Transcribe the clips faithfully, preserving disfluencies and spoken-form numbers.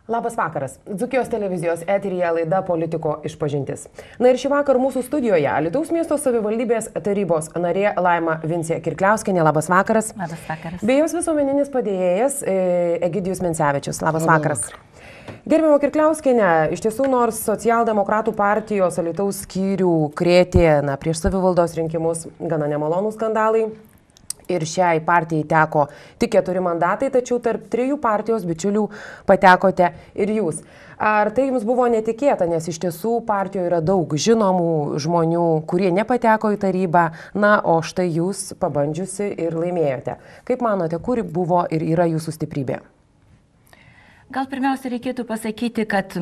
Labas vakaras. Dzūkijos televizijos eteryje laida Politiko išpažintis. Na ir šį vakarą mūsų studijoje Alytaus miesto savivaldybės tarybos narė Laima Vincė Kirkliauskienė. Labas vakaras. Labas vakaras. Bei jos visuomeninis padėjėjas Egidijus Mincevičius. Labas vakaras. Gerbiamo Kirkliauskienė, iš tiesų nors socialdemokratų partijos Alytaus skyrių krėtė na, prieš savivaldos rinkimus gana nemalonų skandalai. Ir šiai partijai teko tik keturi mandatai, tačiau tarp trijų partijos bičiulių patekote ir jūs. Ar tai jums buvo netikėta, nes iš tiesų partijoje yra daug žinomų žmonių, kurie nepateko į tarybą, na, o štai jūs pabandžiusi ir laimėjote. Kaip manote, kuri buvo ir yra jūsų stiprybė? Gal pirmiausia reikėtų pasakyti, kad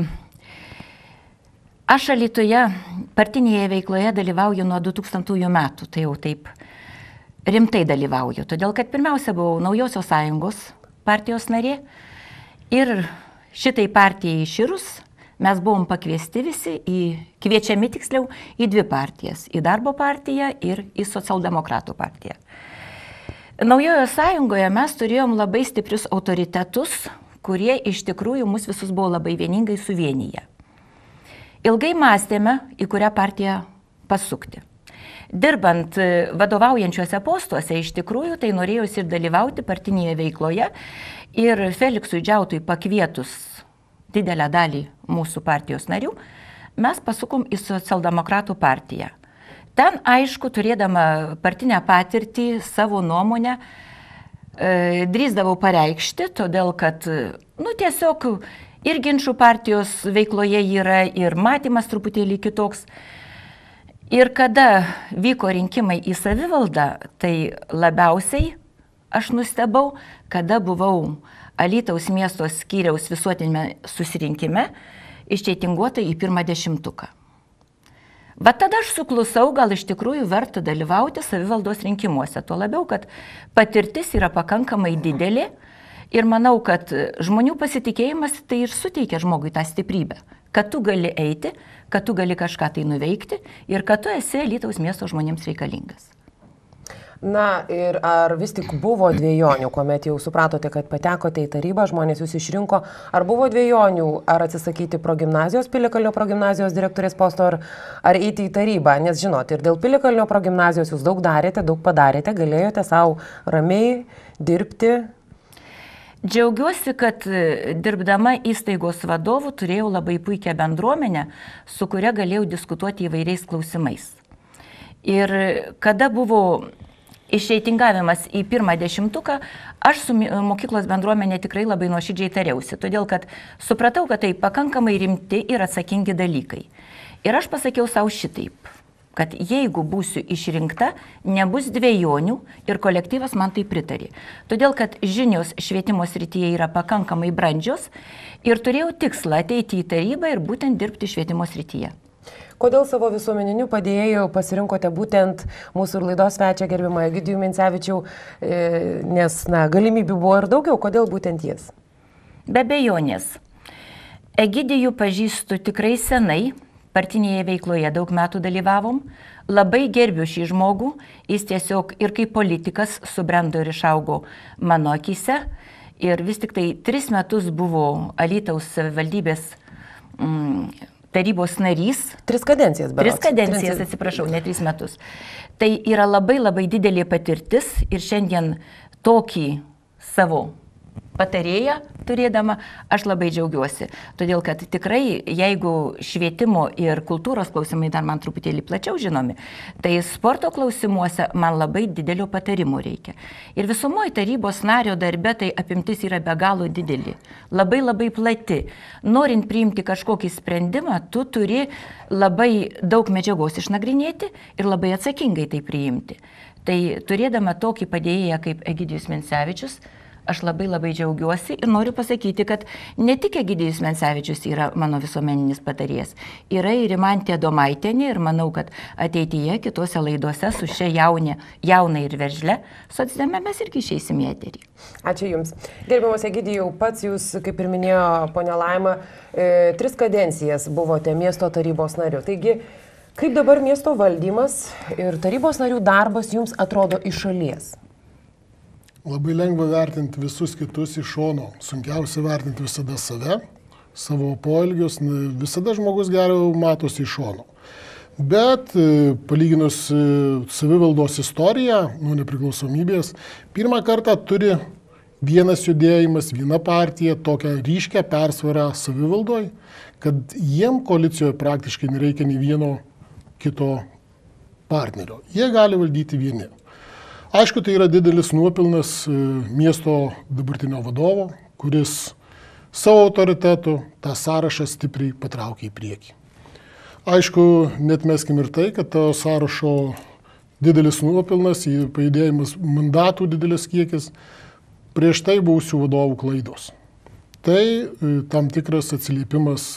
aš Alytuje partinėje veikloje dalyvauju nuo du tūkstantųjų metų, tai jau taip rimtai dalyvauju, todėl kad pirmiausia buvau Naujosios sąjungos partijos narė ir šitai partijai iširus mes buvom pakviesti visi, į, kviečiami tiksliau į dvi partijas, į Darbo partiją ir į Socialdemokratų partiją. Naujojoje sąjungoje mes turėjom labai stiprius autoritetus, kurie iš tikrųjų mus visus buvo labai vieningai suvienyje. Ilgai mąstėme, į kurią partiją pasukti. Dirbant vadovaujančiuose postuose, iš tikrųjų, tai norėjusi ir dalyvauti partinėje veikloje ir Feliksui Džiautui pakvietus didelę dalį mūsų partijos narių, mes pasukom į Socialdemokratų partiją. Ten, aišku, turėdama partinę patirtį, savo nuomonę, e, drįsdavau pareikšti, todėl kad, nu, tiesiog ir ginčių partijos veikloje yra ir matymas truputėlį kitoks. Ir kada vyko rinkimai į savivaldą, tai labiausiai aš nustebau, kada buvau Alytaus miesto skyriaus visuotinėme susirinkime išreitinguota į pirmą dešimtuką. Va tada aš suklusau, gal iš tikrųjų verta dalyvauti savivaldos rinkimuose. Tuo labiau, kad patirtis yra pakankamai didelė ir manau, kad žmonių pasitikėjimas tai ir suteikia žmogui tą stiprybę, kad tu gali eiti, kad tu gali kažką tai nuveikti ir kad tu esi Alytaus miesto žmonėms reikalingas. Na ir ar vis tik buvo dviejonių, kuomet jau supratote, kad patekote į tarybą, žmonės jūs išrinko, ar buvo dviejonių, ar atsisakyti progimnazijos, Piliakalnio progimnazijos direktorės posto, ar, ar eiti į tarybą? Nes žinot, ir dėl Piliakalnio progimnazijos jūs daug darėte, daug padarėte, galėjote savo ramiai dirbti. Džiaugiuosi, kad dirbdama įstaigos vadovų turėjau labai puikią bendruomenę, su kuria galėjau diskutuoti įvairiais klausimais. Ir kada buvo išreitingavimas į pirmą dešimtuką, aš su mokyklos bendruomenė tikrai labai nuoširdžiai tariausi, todėl kad supratau, kad tai pakankamai rimti ir atsakingi dalykai. Ir aš pasakiau savo šitaip, kad jeigu būsiu išrinkta, nebus dviejonių ir kolektyvas man tai pritarė. Todėl, kad žinios švietimo srityje yra pakankamai brandžios ir turėjau tikslą ateiti į tarybą ir būtent dirbti švietimo srityje. Kodėl savo visuomeniniu padėjėju pasirinkote būtent mūsų ir laidos svečią gerbimą Egidijų Mincevičių, nes na, galimybių buvo ir daugiau, kodėl būtent jis? Be abejonės. Egidijų pažįstu tikrai senai. Partinėje veikloje daug metų dalyvavom, labai gerbiu šį žmogų, jis tiesiog ir kaip politikas subrendo ir išaugo mano akise ir vis tik tai tris metus buvo Alytaus savivaldybės mm, tarybos narys. Tris kadencijas, berods. Tris kadencijas, atsiprašau, ne tris metus. Tai yra labai labai didelė patirtis ir šiandien tokį savo patarėją turėdama, aš labai džiaugiuosi. Todėl, kad tikrai, jeigu švietimo ir kultūros klausimai dar man truputėlį plačiau žinomi, tai sporto klausimuose man labai didelio patarimo reikia. Ir visumoje tarybos nario darbe tai apimtis yra be galo didelį, labai labai plati. Norint priimti kažkokį sprendimą, tu turi labai daug medžiagos išnagrinėti ir labai atsakingai tai priimti. Tai turėdama tokį padėjėją kaip Egidijus Mincevičius, aš labai labai džiaugiuosi ir noriu pasakyti, kad ne tik Egidijus Mincevičius yra mano visuomeninis patarėjas, yra ir Rimantė Domaitienė ir manau, kad ateityje kitose laidose su šia jaunė, jauna ir veržle socdeme mes irgi išeisim į eterį. Ačiū Jums. Gerbiamas Egidijau, pats Jūs, kaip ir minėjo ponia Laima, e, tris kadencijas buvote miesto tarybos nariu. Taigi, kaip dabar miesto valdymas ir tarybos narių darbas Jums atrodo iš šalies? Labai lengva vertinti visus kitus iš šono, sunkiausia vertinti visada save. savo poelgius, visada žmogus geriau matosi iš šono. Bet palyginus savivaldos istoriją nuo nepriklausomybės, pirmą kartą turi vienas judėjimas, viena partija tokią ryškę persvarą savivaldoj, kad jiem koalicijoje praktiškai nereikia nei vieno kito partnerio. Jie gali valdyti vieni. Aišku, tai yra didelis nuopilnas miesto dabartinio vadovo, kuris savo autoritetu tą sąrašą stipriai patraukia į priekį. Aišku, netmeskim ir tai, kad to sąrašo didelis nuopilnas, pajudėjimas mandatų didelis kiekis, prieš tai buvusių vadovų klaidos. Tai tam tikras atsiliepimas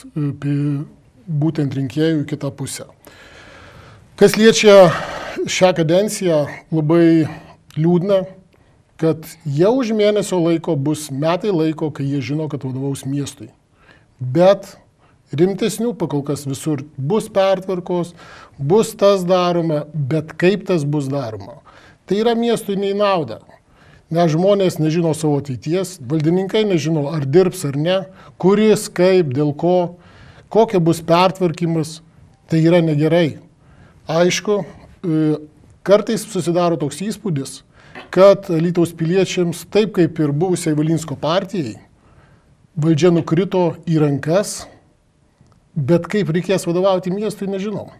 būtent rinkėjų į kitą pusę. Kas liečia šią kadenciją, labai liūdna, kad jau už mėnesio laiko bus metai laiko, kai jie žino, kad vadovaus miestui. Bet rimtesnių pakol kas visur bus pertvarkos, bus tas daroma, bet kaip tas bus daroma. Tai yra miestui nei nauda. Nes žmonės nežino savo ateities, valdininkai nežino, ar dirbs ar ne, kuris, kaip, dėl ko, kokia bus pertvarkymas, tai yra negerai. Aišku, kartais susidaro toks įspūdis, kad Alytaus piliečiams, taip kaip ir buvusiai Valinsko partijai, valdžia nukrito į rankas, bet kaip reikės vadovauti miestui, nežinom.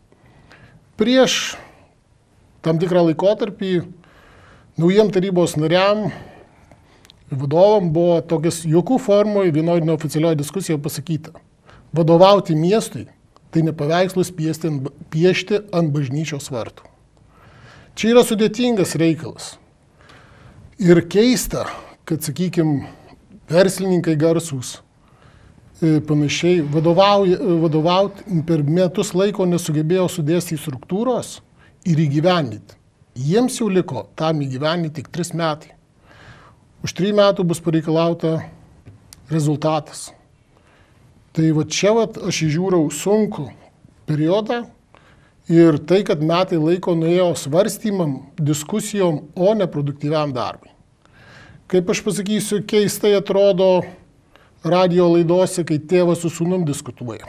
Prieš tam tikrą laikotarpį naujiem tarybos nariam, vadovam buvo tokias juokų formoje vienoje neoficialioje diskusijoje pasakyta. Vadovauti miestui tai ne paveikslus piešti ant, piešti ant bažnyčios vartų. Čia yra sudėtingas reikalas. Ir keista, kad, sakykime, verslininkai garsūs, panašiai, vadovauti per metus laiko nesugebėjo sudėsti į struktūros ir įgyvendinti. Jiems jau liko tam įgyvendinti tik tris metai. Už trijų metų bus pareikalauta rezultatas. Tai va čia va, aš įžiūrau sunkų periodą ir tai, kad metai laiko nuėjo svarstymam, diskusijom, o ne produktyviam darbui. Kaip aš pasakysiu, keistai atrodo radijo laidose, kai tėvas su sūnum diskutuoja.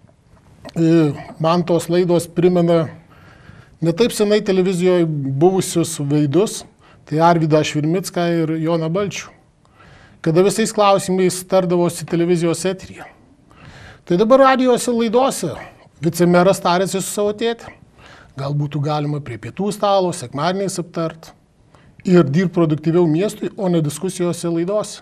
Man tos laidos primena ne taip senai televizijoje buvusius veidus, tai Arvydą Švirmicką ir Joną Balčių, kada visais klausimais tardavosi televizijos eteryje. Tai dabar radijose laidose vicemeras tarėsi su savo tėte. Gal būtų galima prie pietų stalo, sekmadieniais aptart ir dirbti produktyviau miestui, o ne diskusijose laidose.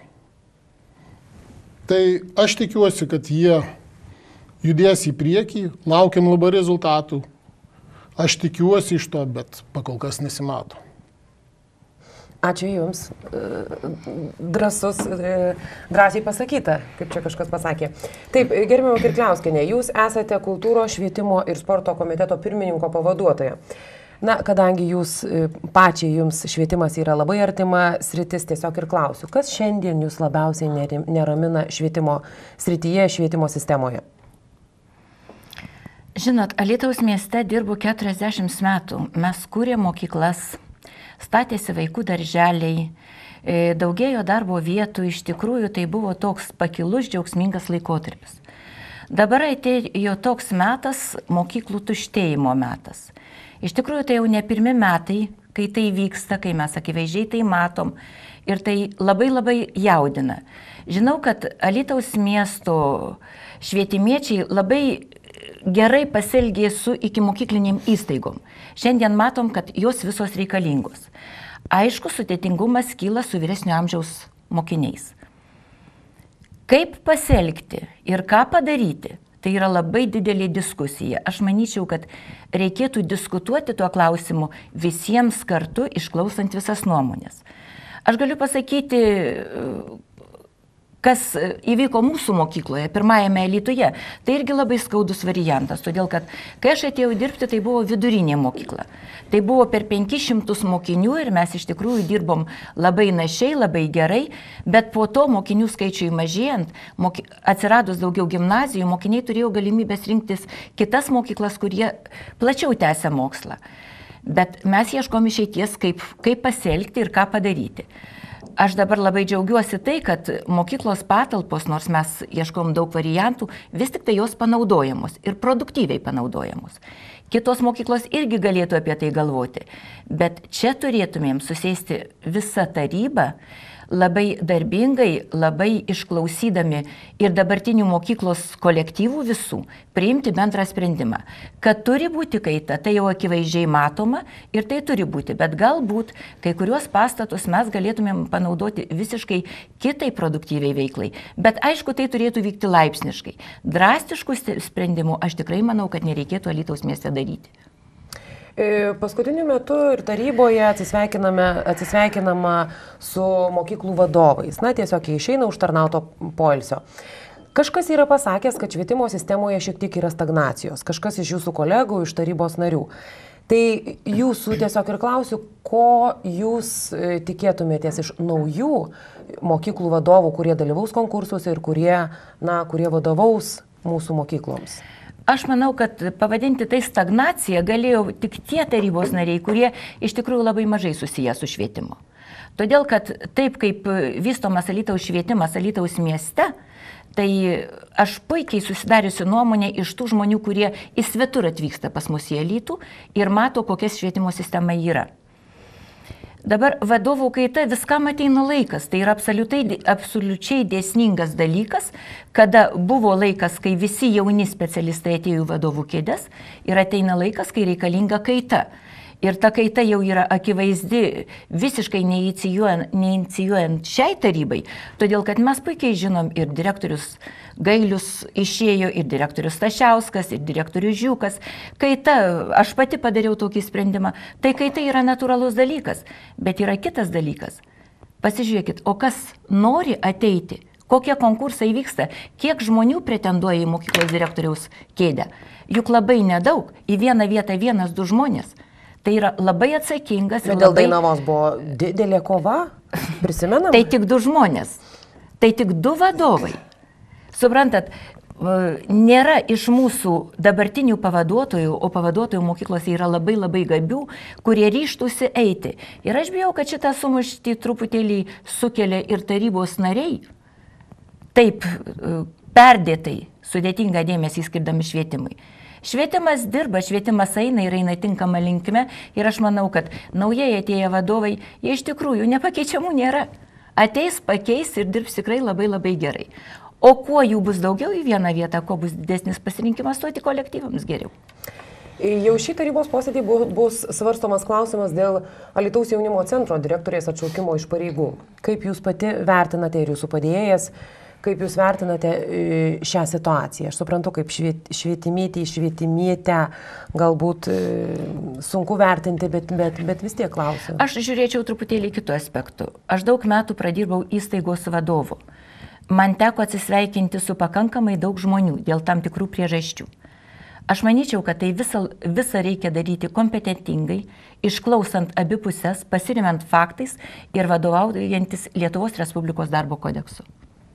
Tai aš tikiuosi, kad jie judės į priekį, laukiam labai rezultatų. Aš tikiuosi iš to, bet pakol kas nesimato. Ačiū Jums. Drąsus, drąsiai pasakyta, kaip čia kažkas pasakė. Taip, gerbiama Kirkliauskienė, Jūs esate kultūros, švietimo ir sporto komiteto pirmininko pavaduotoja. Na, kadangi Jūs pačiai Jums švietimas yra labai artima sritis, tiesiog ir klausiu, kas šiandien Jūs labiausiai neramina švietimo srityje, švietimo sistemoje? Žinot, Alytaus mieste dirbu keturiasdešimt metų. Mes kūrėm mokyklas, statėsi vaikų darželiai, daugėjo darbo vietų, iš tikrųjų tai buvo toks pakilus, džiaugsmingas laikotarpis. Dabar atėjo toks metas, mokyklų tuštėjimo metas. Iš tikrųjų tai jau ne pirmi metai, kai tai vyksta, kai mes akivaizdžiai tai matom ir tai labai labai jaudina. Žinau, kad Alytaus miesto švietimiečiai labai gerai pasielgė su ikimokykliniam įstaigom. Šiandien matom, kad jos visos reikalingos. Aišku, sudėtingumas kyla su vyresnio amžiaus mokiniais. Kaip pasielgti ir ką padaryti, tai yra labai didelė diskusija. Aš manyčiau, kad reikėtų diskutuoti tuo klausimu visiems kartu, išklausant visas nuomonės. Aš galiu pasakyti, kas įvyko mūsų mokykloje, pirmajame Alytuje, tai irgi labai skaudus variantas, todėl kad kai aš atėjau dirbti, tai buvo vidurinė mokykla. Tai buvo per penkis šimtus mokinių ir mes iš tikrųjų dirbom labai našiai, labai gerai, bet po to mokinių skaičiui mažėjant, moky... atsiradus daugiau gimnazijų, mokiniai turėjo galimybės rinktis kitas mokyklas, kurie plačiau tęsia mokslą. Bet mes ieškom išeities, kaip, kaip pasielgti ir ką padaryti. aš dabar labai džiaugiuosi tai, kad mokyklos patalpos, nors mes ieškom daug variantų, vis tik tai jos panaudojamos ir produktyviai panaudojamos. Kitos mokyklos irgi galėtų apie tai galvoti, bet čia turėtumėm susėsti visą tarybą, labai darbingai, labai išklausydami ir dabartinių mokyklos kolektyvų visų, priimti bendrą sprendimą. Kad turi būti kaita, tai jau akivaizdžiai matoma ir tai turi būti, bet galbūt kai kuriuos pastatus mes galėtumėm panaudoti visiškai kitai produktyviai veiklai. Bet aišku, tai turėtų vykti laipsniškai. Drastiškų sprendimų aš tikrai manau, kad nereikėtų Alytaus mieste daryti. Paskutiniu metu ir taryboje atsisveikinama su mokyklų vadovais. Na, tiesiog jie išeina užtarnauto poilsio. Kažkas yra pasakęs, kad švietimo sistemoje šiek tiek yra stagnacijos. Kažkas iš jūsų kolegų, iš tarybos narių. Tai jūsų tiesiog ir klausiu, ko jūs tikėtumėtės iš naujų mokyklų vadovų, kurie dalyvaus konkursuose ir kurie, na, kurie vadovaus mūsų mokykloms? Aš manau, kad pavadinti tai stagnacija galėjo tik tie tarybos nariai, kurie iš tikrųjų labai mažai susiję su švietimu. Todėl, kad taip kaip vystomas Alytaus švietimas Alytaus mieste, tai aš puikiai susidariusiu nuomonę iš tų žmonių, kurie į svetur atvyksta pas mus į Alytų ir mato, kokia švietimo sistema yra. Dabar vadovų kaita viskam ateina laikas, tai yra absoliučiai dėsningas dalykas, kada buvo laikas, kai visi jauni specialistai atėjo į vadovų kėdes ir ateina laikas, kai reikalinga kaita. Ir ta kaita jau yra akivaizdi, visiškai neinicijuojant šiai tarybai, todėl kad mes puikiai žinom ir direktorius Gailius išėjo, ir direktorius Stašiauskas, ir direktorius Žiūkas. Kaita, aš pati padariau tokį sprendimą, tai kaita yra natūralus dalykas, bet yra kitas dalykas. Pasižiūrėkit, o kas nori ateiti, kokie konkursai vyksta, kiek žmonių pretenduoja į mokyklos direktoriaus kėdę. Juk labai nedaug, į vieną vietą vienas, du žmonės. Tai yra labai atsakingas. Bet dėl labai... Dainavos buvo didelė kova, prisimenam? Tai tik du žmonės, tai tik du vadovai. Suprantat, nėra iš mūsų dabartinių pavaduotojų, o pavaduotojų mokyklose yra labai labai gabių, kurie ryštųsi eiti. Ir aš bijau, kad šitą sumuštį truputėlį sukelia ir tarybos nariai, taip perdėtai sudėtingą dėmesį skirdami švietimui. Švietimas dirba, švietimas eina ir eina tinkama linkme ir aš manau, kad naujai atėję vadovai, jie iš tikrųjų nepakeičiamų nėra. Ateis, pakeis ir dirbs tikrai labai labai gerai. O kuo jų bus daugiau į vieną vietą, kuo bus didesnis pasirinkimas, tuo tik kolektyvams geriau. Jau šį tarybos posėdį bus svarstomas klausimas dėl Alytaus jaunimo centro direktorės atšaukimo iš pareigų. Kaip jūs pati vertinate ir jūsų padėjėjas? Kaip jūs vertinate šią situaciją? Aš suprantu, kaip švietimėtį, švietimėtę galbūt sunku vertinti, bet, bet, bet vis tiek klausiu. Aš žiūrėčiau truputėlį kitų aspektų. Aš daug metų pradirbau įstaigos vadovu. Man teko atsisveikinti su pakankamai daug žmonių dėl tam tikrų priežasčių. Aš manyčiau, kad tai visą, visą reikia daryti kompetentingai, išklausant abi pusės, pasirimant faktais ir vadovaujantis Lietuvos Respublikos darbo kodeksu.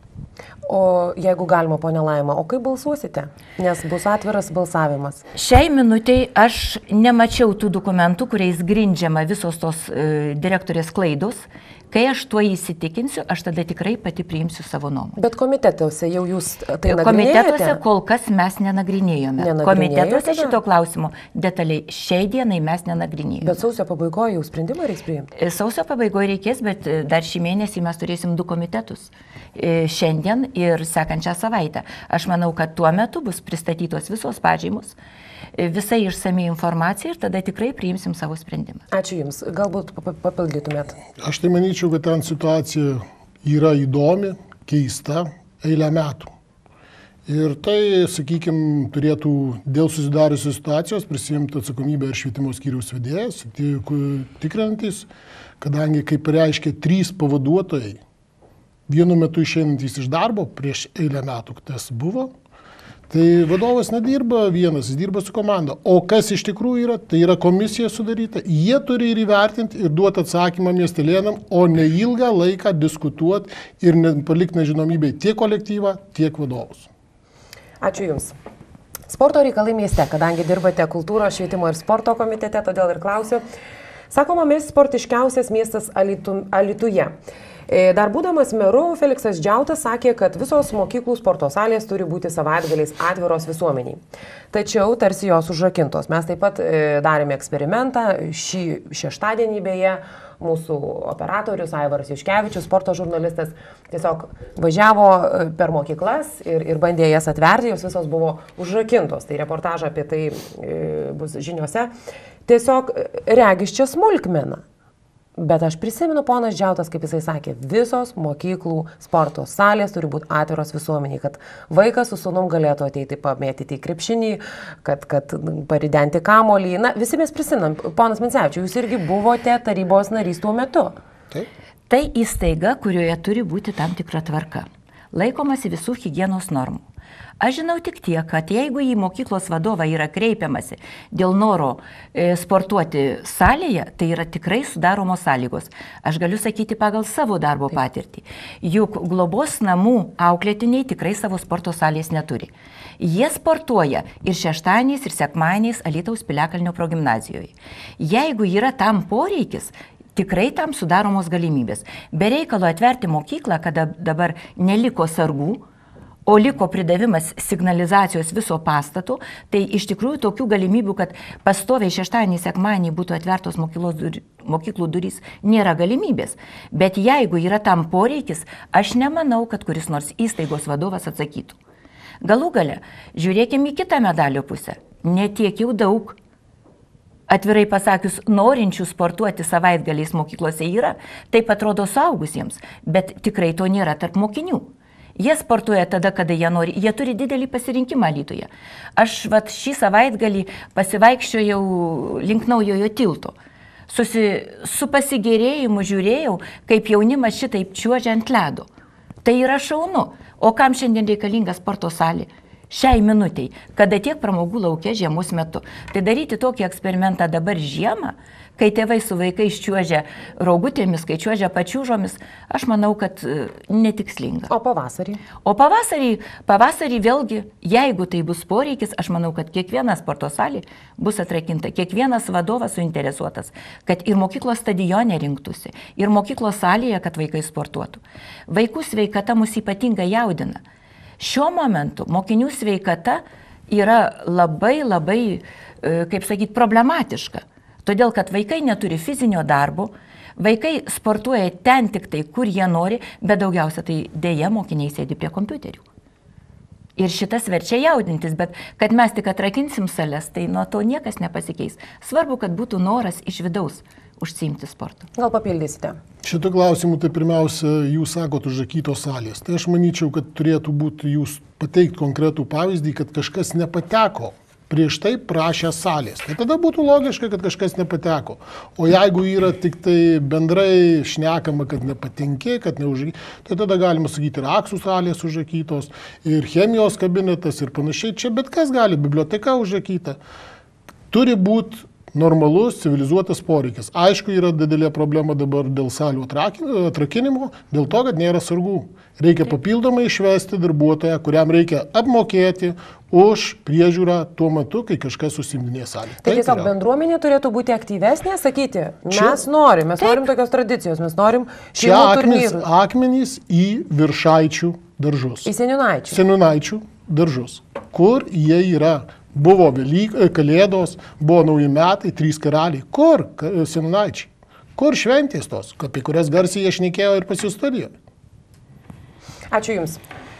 O jeigu galima, ponia Laima, o kaip balsuosite? Nes bus atviras balsavimas. Šiai minutei aš nemačiau tų dokumentų, kuriais grindžiama visos tos e, direktorės klaidos. Kai aš tuo įsitikinsiu, aš tada tikrai pati priimsiu savo nuomonę. Bet komitetuose jau jūs tai nagrinėjate? Komitetuose kol kas mes nenagrinėjome. Komitetuose šito klausimo detaliai šiai dienai mes nenagrinėjome. Bet sausio pabaigoje jau sprendimą reiks priimti? Sausio pabaigoje reikės, bet dar šį mėnesį mes turėsim du komitetus. Šiandien ir sekančią savaitę. Aš manau, kad tuo metu bus pristatytos visos pažymos, visai išsami informacija ir tada tikrai priimsim savo sprendimą. Ačiū Jums. Galbūt papildytumėt. Aš tai manyčiau, kad ten situacija yra įdomi, keista, eilę metų. Ir tai, sakykime, turėtų dėl susidariusios situacijos prisiimti atsakomybę ir švietimo skyriaus vedėjas, tikrinantys, kadangi, kaip reiškia, trys pavaduotojai, vienu metu išeinantys iš darbo prieš eilę metų, tas buvo, tai vadovas nedirba vienas, jis dirba su komanda. O kas iš tikrųjų yra, tai yra komisija sudaryta, jie turi ir įvertinti ir duoti atsakymą miestelėnam, o ne ilgą laiką diskutuoti ir palikti nežinomybei tiek kolektyvą, tiek vadovus. Ačiū Jums. Sporto reikalai mieste, kadangi dirbate kultūros, švietimo ir sporto komitete, todėl ir klausiu. Sakoma, mes sportiškiausias miestas Alytu, Alytuje. Dar būdamas meru, Feliksas Džiautas sakė, kad visos mokyklų sporto salės turi būti savaitgaliais atviros visuomeniai. Tačiau tarsi jos užrakintos. Mes taip pat darėme eksperimentą šį šeštadienį beje. Mūsų operatorius Aivaras Juškevičius, sporto žurnalistas, tiesiog važiavo per mokyklas ir, ir bandė jas atverti, jos visos buvo užrakintos. Tai reportažą apie tai bus žiniuose. Tiesiog regis čia smulkmena. Bet aš prisimenu ponas Džiautas, kaip jisai sakė, visos mokyklų sporto salės turi būti atviros visuomeniai, kad vaikas su sūnum galėtų ateiti pamėtyti į krepšinį, kad, kad paridenti kamolį. Na, visi mes prisimenam, ponas Mincevičius, jūs irgi buvote tarybos narys tuo metu. Taip. Tai įstaiga, kurioje turi būti tam tikra tvarka. Laikomasi visų higienos normų. Aš žinau tik tiek, kad jeigu į mokyklos vadovą yra kreipiamasi dėl noro e, sportuoti salėje, tai yra tikrai sudaromos sąlygos. Aš galiu sakyti pagal savo darbo patirtį. Juk globos namų auklėtiniai tikrai savo sporto salės neturi. Jie sportuoja ir šeštadieniais, ir sekmadieniais Alytaus Piliakalnio progimnazijoje. Jeigu yra tam poreikis, tikrai tam sudaromos galimybės. Be reikalo atverti mokyklą, kada dabar neliko sargų, o liko pridavimas signalizacijos viso pastato, tai iš tikrųjų tokių galimybių, kad pastoviai šeštadienį, sekmadienį būtų atvertos dur, mokyklų durys, nėra galimybės. Bet jeigu yra tam poreikis, aš nemanau, kad kuris nors įstaigos vadovas atsakytų. Galų gale, žiūrėkime į kitą medalio pusę. Ne tiek jau daug. Atvirai pasakius, norinčių sportuoti savaitgaliais mokyklose yra, taip atrodo suaugusiems, bet tikrai to nėra tarp mokinių. Jie sportuoja tada, kada jie nori. Jie turi didelį pasirinkimą Alytuje. Aš vat, šį savaitgalį pasivaikščiojau link Naujojo tilto. Susi, su pasigėrėjimu žiūrėjau, kaip jaunimas šitaip čiuožia ant ledo. Tai yra šaunu. O kam šiandien reikalinga sporto salė? Šiai minutiai, kada tiek pramogų laukia žiemos metu. Tai daryti tokį eksperimentą dabar žiemą, kai tėvai su vaikais čiuožia rogutėmis, kai čiuožia pačiūžomis, aš manau, kad netikslinga. O pavasarį? O pavasarį, pavasarį vėlgi, jeigu tai bus poreikis, aš manau, kad kiekviena sporto salė bus atrakinta, kiekvienas vadovas suinteresuotas, kad ir mokyklos stadione rinktųsi, ir mokyklos salėje, kad vaikai sportuotų. Vaikų sveikata mus ypatingai jaudina. Šiuo momentu mokinių sveikata yra labai, labai, kaip sakyti, problematiška. Todėl, kad vaikai neturi fizinio darbo, vaikai sportuoja ten tik tai, kur jie nori, bet daugiausia tai dėja mokiniai sėdi prie kompiuterių. Ir šitas verčia jaudintis, bet kad mes tik atrakinsim sales, tai nuo to niekas nepasikeis. Svarbu, kad būtų noras iš vidaus užsiimti sportą. Gal papildysite? Šitų klausimų, tai pirmiausia, jūs sakot užrakytos salės. Tai aš manyčiau, kad turėtų būti jūs pateikti konkretų pavyzdį, kad kažkas nepateko. Prieš tai prašė salės. Tai tada būtų logiška, kad kažkas nepateko. O jeigu yra tik tai bendrai šnekama, kad nepatinki, kad neužrakytos, tai tada galima sakyti ir aksų salės užrakytos, ir chemijos kabinetas ir panašiai. Čia bet kas gali, biblioteka užrakyta. Turi būti normalus, civilizuotas poreikis. Aišku, yra didelė problema dabar dėl salių atrakinimo, dėl to, kad nėra sargų. Reikia papildomai išvesti darbuotoją, kuriam reikia apmokėti už priežiūrą tuo metu, kai kažkas užsiiminėja salę. Tai tiesiog bendruomenė turėtų būti aktyvesnė, sakyti, mes čia, norim, mes taip. norim tokios tradicijos, mes norim šeimų turnyrų. Čia akmenys į Viršaičių daržus. Į Seniūnaičių. Seniūnaičių daržus, kur jie yra. Buvo Velyk, Kalėdos, buvo nauji metai, trys karaliai. Kur Seniūnaičiai? Kur šventės tos, apie kurias garsiai jie šnekėjo ir pas jų studijoje? Ačiū Jums.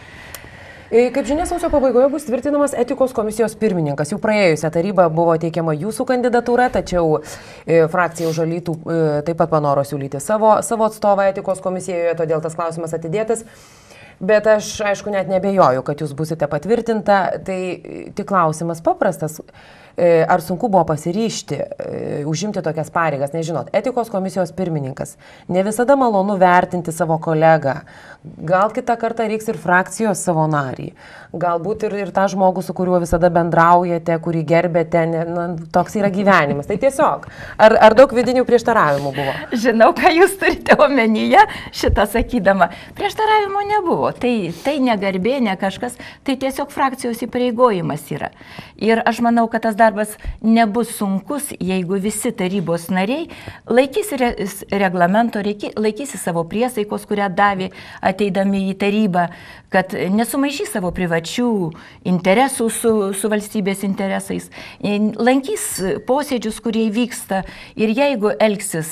Kaip žinia, sausio pabaigoje bus tvirtinamas etikos komisijos pirmininkas. Jau praėjusią tarybą buvo teikiama jūsų kandidatūra, tačiau frakcija už Alytų taip pat panoro siūlyti savo, savo atstovą etikos komisijoje, todėl tas klausimas atidėtas. Bet aš, aišku, net nebejoju, kad jūs busite patvirtinta. Tai tik klausimas paprastas. Ar sunku buvo pasiryšti, užimti tokias pareigas? Nežinot, etikos komisijos pirmininkas. Ne visada malonu vertinti savo kolegą. Gal kitą kartą reiks ir frakcijos savo narį. Galbūt ir, ir tą žmogų, su kuriuo visada bendraujate, kurį gerbėte. Na, toks yra gyvenimas. Tai tiesiog. Ar, ar daug vidinių prieštaravimų buvo? Žinau, ką jūs turite omenyje šitą sakydama. Prieštaravimo nebuvo. Tai, tai negarbė, ne kažkas. Tai tiesiog frakcijos įpareigojimas yra. Ir aš manau, kad tas darbas darbas nebus sunkus, jeigu visi tarybos nariai laikysi re, reglamento, laikysi savo priesaikos, kurią davė ateidami į tarybą, kad nesumaišys savo privačių interesų su, su valstybės interesais, lankys posėdžius, kurie vyksta ir jeigu elgsis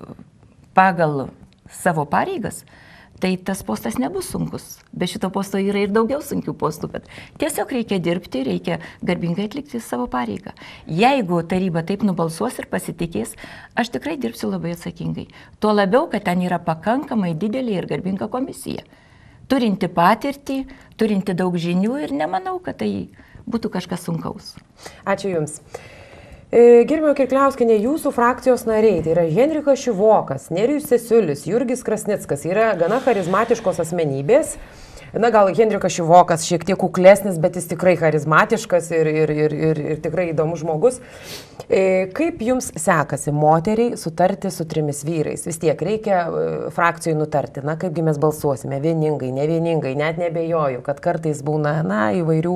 pagal savo pareigas, tai tas postas nebus sunkus. Be šito posto yra ir daugiau sunkių postų, bet tiesiog reikia dirbti, reikia garbingai atlikti savo pareigą. Jeigu taryba taip nubalsuos ir pasitikės, aš tikrai dirbsiu labai atsakingai. Tuo labiau, kad ten yra pakankamai didelė ir garbinga komisija. Turinti patirtį, turinti daug žinių ir nemanau, kad tai būtų kažkas sunkaus. Ačiū Jums. Gerbiama Kirkliauskienė, jūsų frakcijos nariai, tai yra Henrikas Šivokas, Nerijus Cesiulis, Jurgis Krasnickas, yra gana charizmatiškos asmenybės. Na, gal Henrikas Šivokas šiek tiek kuklesnis, bet jis tikrai charizmatiškas ir, ir, ir, ir, ir tikrai įdomus žmogus. Kaip jums sekasi moteriai sutarti su trimis vyrais? Vis tiek reikia frakcijai nutarti, na, kaipgi mes balsuosime, vieningai, nevieningai, net nebejoju, kad kartais būna, na, įvairių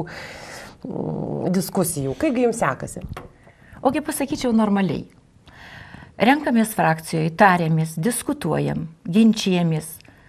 mm, diskusijų. Kaipgi jums sekasi? Ogi pasakyčiau normaliai. Renkamės frakcijoje, tarėmės, diskutuojam, ginčijamės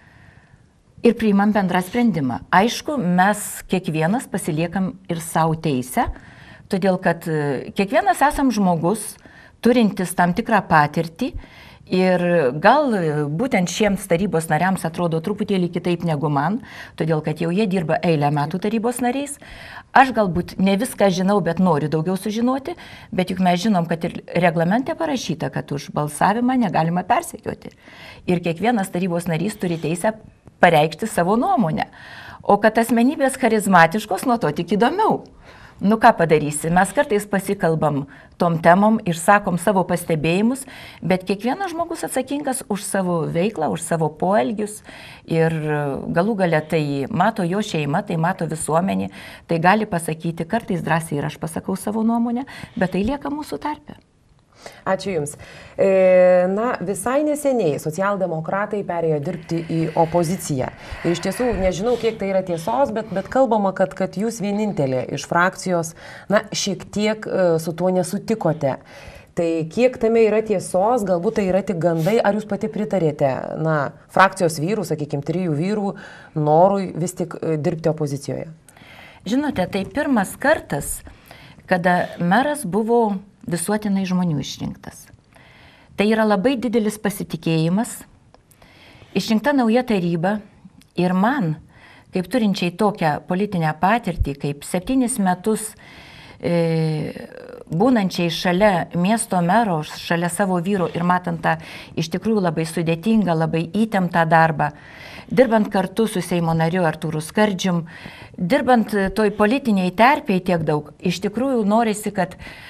ir priimam bendrą sprendimą. Aišku, mes kiekvienas pasiliekam ir savo teisę, todėl kad kiekvienas esam žmogus, turintis tam tikrą patirtį ir gal būtent šiems tarybos nariams atrodo truputėlį kitaip negu man, todėl kad jau jie dirba eilę metų tarybos nariais. Aš galbūt ne viską žinau, bet noriu daugiau sužinoti, bet juk mes žinom, kad ir reglamente parašyta, kad už balsavimą negalima persekioti. Ir kiekvienas tarybos narys turi teisę pareikšti savo nuomonę. O kad asmenybės charizmatiškos, nuo to tik įdomiau. Nu ką padarysi, mes kartais pasikalbam tom temom ir sakom savo pastebėjimus, bet kiekvienas žmogus atsakingas už savo veiklą, už savo poelgius ir galų gale tai mato jo šeima, tai mato visuomenė, tai gali pasakyti, kartais drąsiai ir aš pasakau savo nuomonę, bet tai lieka mūsų tarpe. Ačiū Jums. E, na, visai neseniai socialdemokratai perėjo dirbti į opoziciją. Ir iš tiesų, nežinau, kiek tai yra tiesos, bet, bet kalbama, kad, kad jūs vienintelė iš frakcijos, na, šiek tiek e, su tuo nesutikote. Tai kiek tame yra tiesos, galbūt tai yra tik gandai, ar jūs pati pritarėte, na, frakcijos vyrų, sakykime, trijų vyrų norui vis tik e, dirbti opozicijoje? Žinote, tai pirmas kartas, kada meras buvo visuotinai žmonių išrinktas. Tai yra labai didelis pasitikėjimas, išrinkta nauja taryba ir man, kaip turinčiai tokią politinę patirtį, kaip septynis metus e, būnančiai šalia miesto mero, šalia savo vyro ir matant tą iš tikrųjų labai sudėtingą, labai įtemptą darbą, dirbant kartu su Seimo nariu Artūru Skardžium, dirbant toj politiniai terpėj tiek daug, iš tikrųjų norisi, kad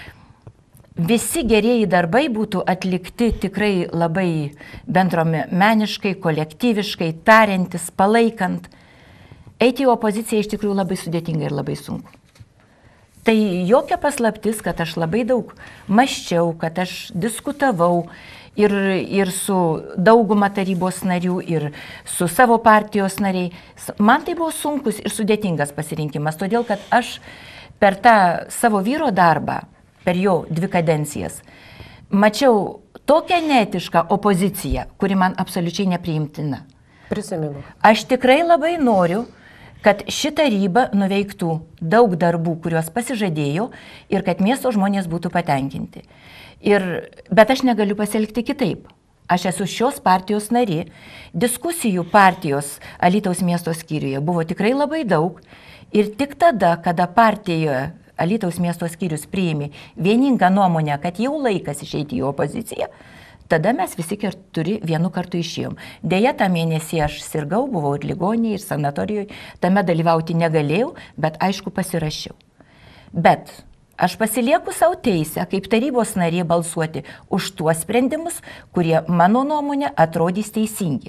visi gerieji darbai būtų atlikti tikrai labai bendruomeniškai, kolektyviškai, tariantis, palaikant. Eiti į opoziciją iš tikrųjų labai sudėtinga ir labai sunku. Tai jokia paslaptis, kad aš labai daug mąsčiau, kad aš diskutavau ir, ir su dauguma tarybos narių, ir su savo partijos nariai. Man tai buvo sunkus ir sudėtingas pasirinkimas, todėl kad aš per tą savo vyro darbą, per jo dvi kadencijas, mačiau tokią neetišką opoziciją, kuri man absoliučiai nepriimtina. Prisimenu. Aš tikrai labai noriu, kad ši taryba nuveiktų daug darbų, kuriuos pasižadėjo ir kad miesto žmonės būtų patenkinti. Ir, bet aš negaliu pasielgti kitaip. Aš esu šios partijos nari, diskusijų partijos Alytaus miesto skyriuje buvo tikrai labai daug ir tik tada, kada partijoje Alytaus miesto skyrius priėmė vieningą nuomonę, kad jau laikas išeiti į opoziciją, tada mes visi keturi vienu kartu išėjom. Deja, tą mėnesį aš sirgau, buvau ir ligoninėje, ir sanatorijoje, tame dalyvauti negalėjau, bet aišku pasirašiau. Bet aš pasilieku savo teisę, kaip tarybos narė, balsuoti už tuos sprendimus, kurie mano nuomonė atrodys teisingi.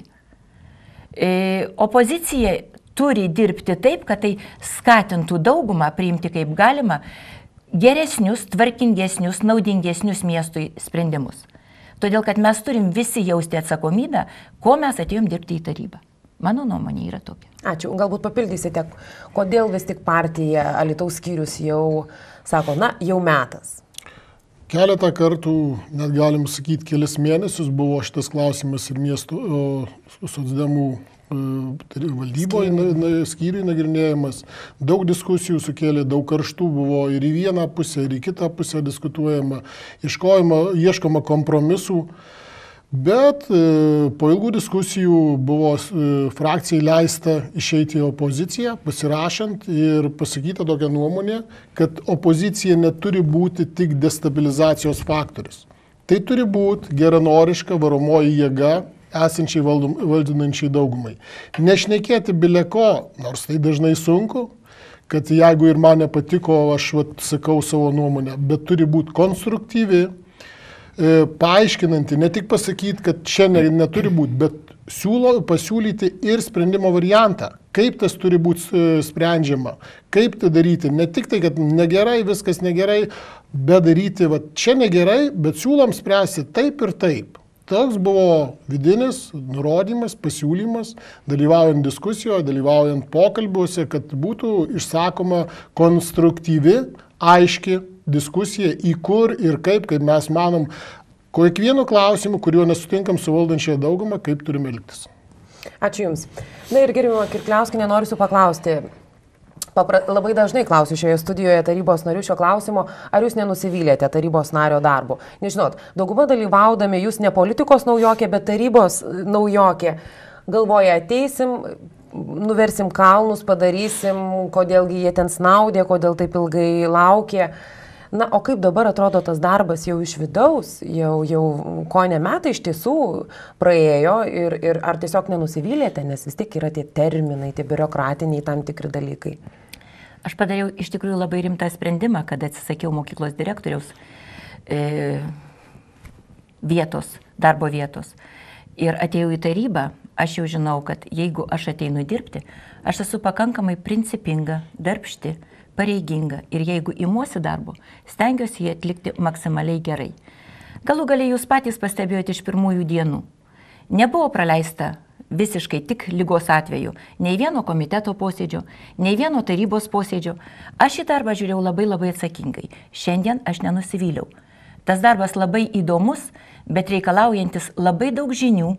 E, opozicija turi dirbti taip, kad tai skatintų daugumą priimti kaip galima geresnius, tvarkingesnius, naudingesnius miestui sprendimus. Todėl, kad mes turim visi jausti atsakomybę, ko mes atėjom dirbti į tarybą. Mano nuomonė yra tokia. Ačiū. Galbūt papildysite, kodėl vis tik partija Alytaus skyrius jau sako, na, jau metas. Keletą kartų, net galim sakyti, kelis mėnesius buvo šitas klausimas ir miesto socdemų valdyboje skyriui nagrinėjimas. Daug diskusijų sukėlė, daug karštų buvo ir į vieną pusę, ir į kitą pusę diskutuojama, ieškoma kompromisų. Bet po ilgų diskusijų buvo frakcijai leista išeiti į opoziciją, pasirašant ir pasakyta tokia nuomonė, kad opozicija neturi būti tik destabilizacijos faktorius. Tai turi būti geranoriška varomoji jėga esančiai valdinančiai daugumai. Nešnekėti bileko, nors tai dažnai sunku, kad jeigu ir man nepatiko, aš vat, sakau savo nuomonę, bet turi būti konstruktyvi, paaiškinanti, ne tik pasakyti, kad čia neturi būti, bet siūlo, pasiūlyti ir sprendimo variantą, kaip tas turi būti sprendžiama, kaip tai daryti, ne tik tai, kad negerai, viskas negerai, bet daryti, va, čia negerai, bet siūlom spręsti taip ir taip. Toks buvo vidinis nurodymas, pasiūlymas, dalyvaujant diskusijoje, dalyvaujant pokalbiuose, kad būtų išsakoma konstruktyvi, aiški diskusija, į kur ir kaip, kaip mes manom, kiekvienu klausimu, kuriuo nesutinkam su valdančiąją daugumą, kaip turime elgtis. Ačiū Jums. Na ir gerbiamą Kirkliauskienę noriu jūsų paklausti. Papra, labai dažnai klausiu šioje studijoje tarybos narių šio klausimo, ar jūs nenusivylėte tarybos nario darbu. Nežinot, dauguma dalyvaudami, jūs ne politikos naujokė, bet tarybos naujokė. Galvoja, ateisim, nuversim kalnus, padarysim, kodėlgi jie ten snaudė, kodėl taip ilgai laukė. Na, o kaip dabar atrodo tas darbas jau iš vidaus, jau, jau ko ne metai iš tiesų praėjo ir, ir ar tiesiog nenusivylėte, nes vis tiek yra tie terminai, tie biurokratiniai tam tikri dalykai. Aš padariau iš tikrųjų labai rimtą sprendimą, kad atsisakiau mokyklos direktoriaus e, vietos, darbo vietos. Ir atėjau į tarybą, aš jau žinau, kad jeigu aš ateinu dirbti, aš esu pakankamai principinga, darbšti, pareiginga ir jeigu imuosi darbo, stengiuosi jį atlikti maksimaliai gerai. Galų galiai jūs patys pastebėjote iš pirmųjų dienų. Nebuvo praleista visiškai tik lygos atveju, nei vieno komiteto posėdžio, nei vieno tarybos posėdžio. Aš į darbą žiūrėjau labai labai atsakingai. Šiandien aš nenusivyliau. Tas darbas labai įdomus, bet reikalaujantis labai daug žinių,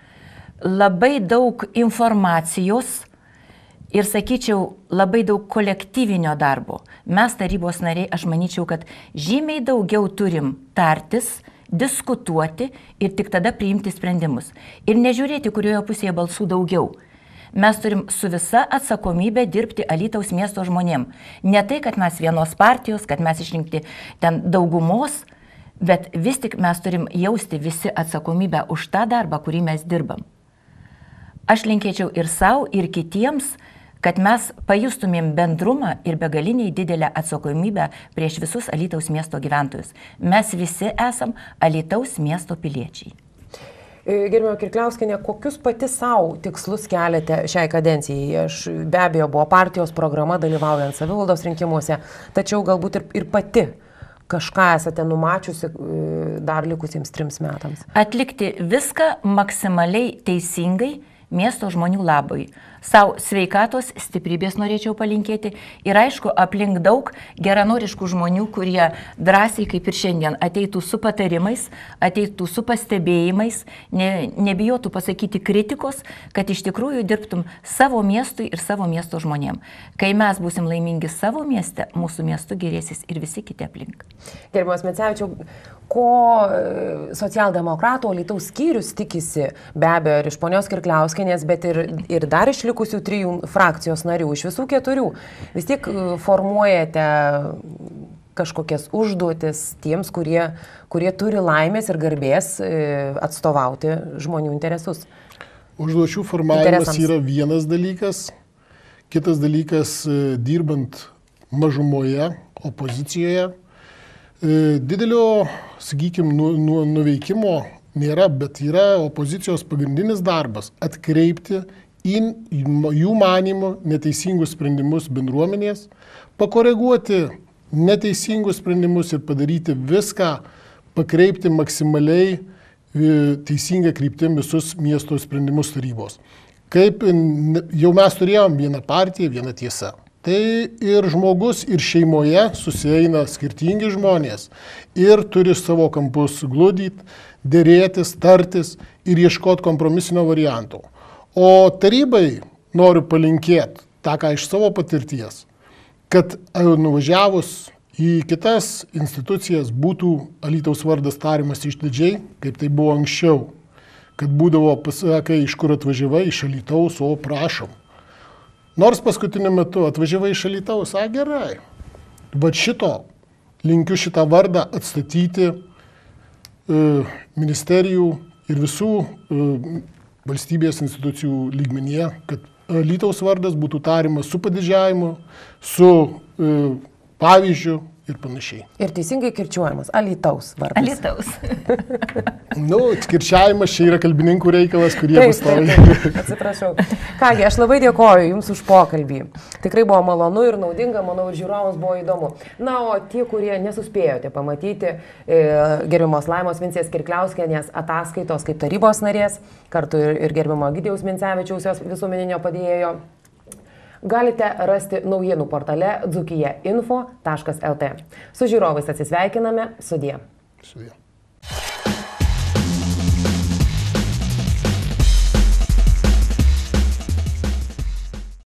labai daug informacijos ir, sakyčiau, labai daug kolektyvinio darbo. Mes tarybos nariai, aš manyčiau, kad žymiai daugiau turim tartis, diskutuoti ir tik tada priimti sprendimus. Ir nežiūrėti, kurioje pusėje balsų daugiau. Mes turim su visa atsakomybė dirbti Alytaus miesto žmonėm. Ne tai, kad mes vienos partijos, kad mes išrinkti ten daugumos, bet vis tik mes turim jausti visi atsakomybę už tą darbą, kurį mes dirbam. Aš linkėčiau ir savo, ir kitiems, kad mes pajustumėm bendrumą ir begaliniai didelę atsakomybę prieš visus Alytaus miesto gyventojus. Mes visi esam Alytaus miesto piliečiai. Gerbiama Kirkliauskienė, kokius pati savo tikslus keliate šiai kadencijai? Aš be abejo buvo partijos programa dalyvaujant savivaldos rinkimuose, tačiau galbūt ir, ir pati kažką esate numačiusi dar likusiems trims metams. Atlikti viską maksimaliai teisingai miesto žmonių labui. Sau sveikatos, stiprybės norėčiau palinkėti ir aišku, aplink daug geranoriškų žmonių, kurie drąsiai, kaip ir šiandien, ateitų su patarimais, ateitų su pastebėjimais, ne, nebijotų pasakyti kritikos, kad iš tikrųjų dirbtum savo miestui ir savo miesto žmonėm. Kai mes būsim laimingi savo mieste, mūsų miestu gerėsis ir visi kiti aplink. Gerbiamas Mecevičiau, ko socialdemokratų Alytaus skyrius tikisi, be abejo, ir iš ponios Kirkliauskienės, bet ir, ir dar iš likusių trijų frakcijos narių, iš visų keturių, vis tiek formuojate kažkokias užduotis tiems, kurie, kurie turi laimės ir garbės atstovauti žmonių interesus. Užduočių formavimas yra vienas dalykas, kitas dalykas dirbant mažumoje, opozicijoje. Didelio, sakykime, nu, nu, nuveikimo nėra, bet yra opozicijos pagrindinis darbas - atkreipti į jų manymų neteisingus sprendimus bendruomenės, pakoreguoti neteisingus sprendimus ir padaryti viską, pakreipti maksimaliai teisingą kryptim visus miesto sprendimus tarybos. kaip jau mes turėjom vieną partiją, vieną tiesą. Tai ir žmogus, ir šeimoje susieina skirtingi žmonės ir turi savo kampus gludyti, dėrėtis, tartis ir ieškoti kompromisinio varianto. O tarybai noriu palinkėti tą, ką iš savo patirties, kad nuvažiavus į kitas institucijas būtų Alytaus vardas tariamas išdidžiai, kaip tai buvo anksčiau, kad būdavo pasakai, iš kur atvažiavai, iš Alytaus, o prašom. Nors paskutiniu metu atvažiavai iš Alytaus, a gerai, bet šito, linkiu šitą vardą atstatyti e, ministerijų ir visų e, valstybės institucijų lygmenyje, kad Alytaus vardas būtų tariamas su padidžiavimu, su e, pavyzdžiu ir panašiai. Ir teisingai kirčiuojamas Alytaus vardas. Alytaus. Nu, kirčiavimas čia yra kalbininkų reikalas, kurie Taip, pastovi. taip, taip. Atsiprašau. Kągi, aš labai dėkoju Jums už pokalbį. Tikrai buvo malonu ir naudinga, manau, ir žiūrovams buvo įdomu. Na, o tie, kurie nesuspėjote pamatyti e, gerbiamos Laimos Vincės Kirkliauskienės ataskaitos kaip tarybos narės, kartu ir, ir gerbimo Egidijaus Mincevičiaus jos visuomeninio padėjėjo, galite rasti naujienų portale dzūkija info taškas lt. Su žiūrovais atsisveikiname. Sudie. Sudie.